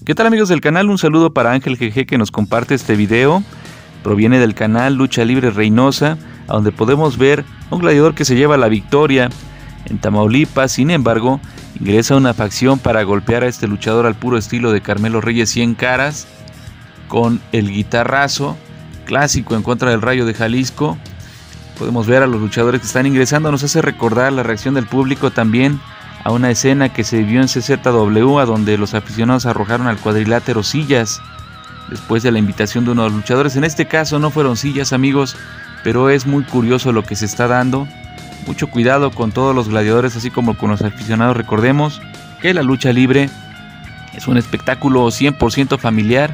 ¿Qué tal amigos del canal? Un saludo para Ángel GG que nos comparte este video. Proviene del canal Lucha Libre Reynosa, a donde podemos ver a un gladiador que se lleva la victoria en Tamaulipas. Sin embargo, ingresa una facción para golpear a este luchador al puro estilo de Carmelo Reyes 100 caras, con el guitarrazo clásico en contra del Rayo de Jalisco. Podemos ver a los luchadores que están ingresando. Nos hace recordar la reacción del público también a una escena que se vivió en CZW, a donde los aficionados arrojaron al cuadrilátero sillas después de la invitación de uno de los luchadores. En este caso no fueron sillas, amigos, pero es muy curioso lo que se está dando. Mucho cuidado con todos los gladiadores, así como con los aficionados. Recordemos que la lucha libre es un espectáculo 100% familiar,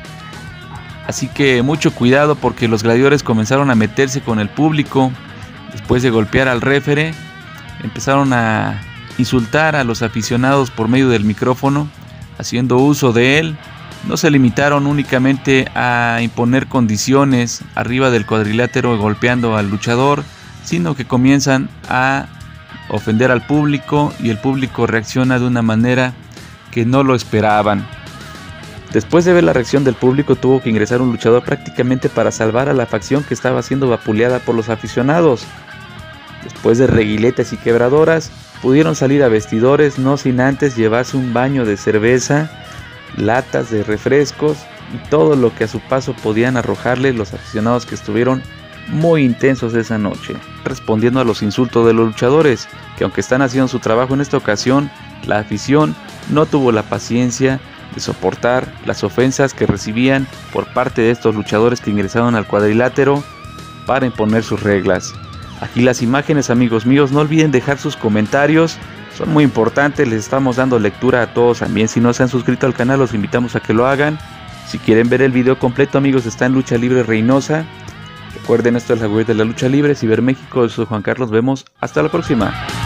así que mucho cuidado, porque los gladiadores comenzaron a meterse con el público. Después de golpear al referee, empezaron a insultar a los aficionados por medio del micrófono, haciendo uso de él. No se limitaron únicamente a imponer condiciones arriba del cuadrilátero golpeando al luchador, sino que comienzan a ofender al público, y el público reacciona de una manera que no lo esperaban. Después de ver la reacción del público, tuvo que ingresar un luchador prácticamente para salvar a la facción que estaba siendo vapuleada por los aficionados. Después de reguiletes y quebradoras, pudieron salir a vestidores, no sin antes llevarse un baño de cerveza, latas de refrescos y todo lo que a su paso podían arrojarle los aficionados, que estuvieron muy intensos esa noche, respondiendo a los insultos de los luchadores, que aunque están haciendo su trabajo en esta ocasión, la afición no tuvo la paciencia de soportar las ofensas que recibían por parte de estos luchadores que ingresaron al cuadrilátero para imponer sus reglas. Aquí las imágenes, amigos míos. No olviden dejar sus comentarios, son muy importantes, les estamos dando lectura a todos. También, si no se han suscrito al canal, los invitamos a que lo hagan. Si quieren ver el video completo, amigos, está en Lucha Libre Reynosa. Recuerden, esto es la web de la lucha libre, Ciberméxico. Yo soy Juan Carlos, vemos hasta la próxima.